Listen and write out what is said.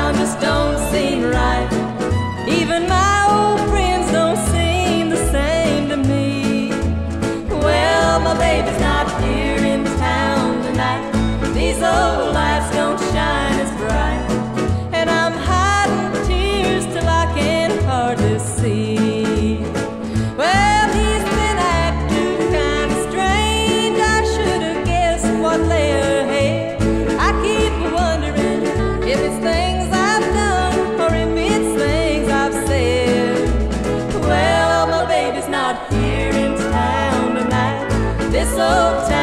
town just don't seem right. Even my old friends don't seem the same to me. Well, my baby's not here in town tonight. These old lights don't shine as bright, and I'm hiding tears till I can hardly see. Well, he's been acting kind of strange. I should have guessed what lay ahead. I keep wondering if it's things I've done or if it's things I've said. Well, my baby's not here in town tonight. This old town